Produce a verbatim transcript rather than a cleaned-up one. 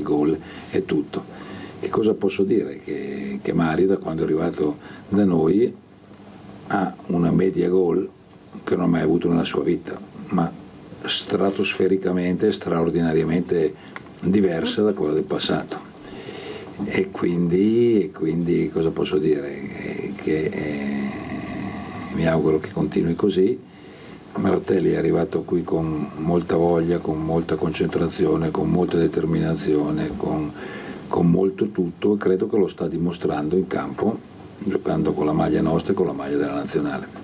il gol e tutto. Che cosa posso dire? Che, che Mario, da quando è arrivato da noi, ha una media gol che non ha mai avuto nella sua vita, ma stratosfericamente, straordinariamente diversa da quella del passato. E quindi, e quindi cosa posso dire? Eh, che eh, mi auguro che continui così. Marotelli è arrivato qui con molta voglia, con molta concentrazione, con molta determinazione, con, con molto tutto, e credo che lo sta dimostrando in campo, giocando con la maglia nostra e con la maglia della nazionale.